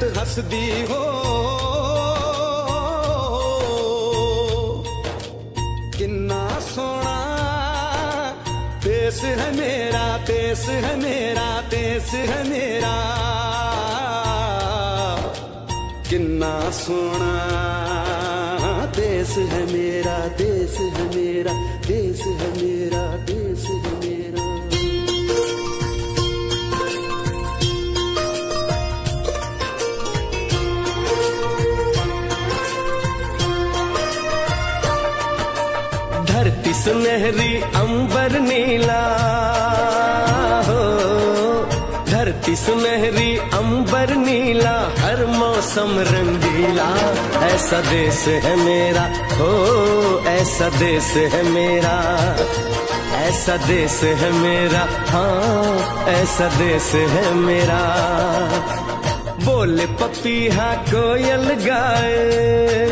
हंसदी हो, किन्ना सोना देश है मेरा, देश है मेरा, देश है मेरा, किन्ना सोना देश है मेरा, देश है मेरा, देश है मेरा, देश है मेरा। धरती सुनहरी अंबर नीला हो, धरती सुनहरी अंबर नीला, हर मौसम रंगीला, ऐसा देश है मेरा हो, ऐसा देश है मेरा, ऐसा देश है मेरा, हाँ ऐसा देश है मेरा। बोले पपीहा कोयल गाए,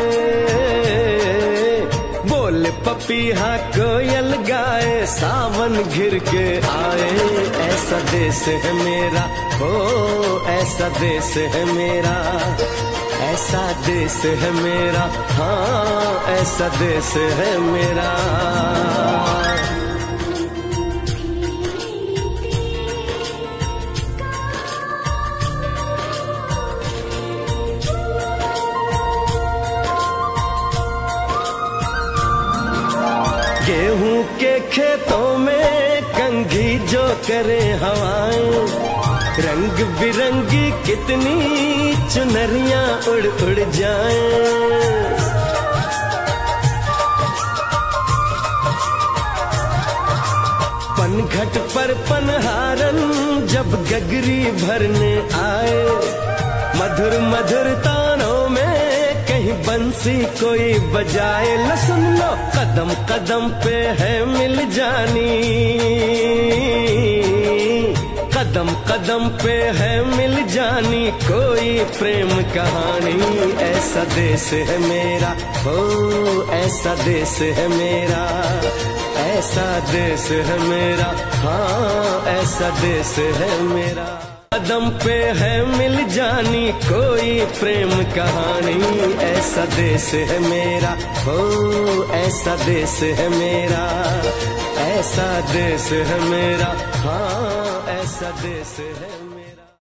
बोले पपीहा कोयल गाए, सावन घिर के आए, ऐसा देश है मेरा हो, ऐसा देश है मेरा, ऐसा देश है मेरा, हाँ ऐसा देश है मेरा। गेहूं के खेतों में कंघी जो करे हवाएं, रंग बिरंगी कितनी चुनरियां उड़ उड़ जाएं। पनघट पर पनहारन जब गगरी भरने आए, मधुर मधुर तानों में कहीं बंसी कोई बजाए, लो सुन लो कदम कदम पे है मिल जानी, कदम कदम पे है मिल जानी कोई प्रेम कहानी, ऐसा देश है मेरा हो, ऐसा देश है मेरा, ऐसा देश है मेरा, हाँ ऐसा देश है मेरा। कदम पे है मिल जानी कोई प्रेम कहानी, ऐसा देश है मेरा हो, ऐसा देश है मेरा, ऐसा देश है मेरा, हाँ ऐसा देश है मेरा।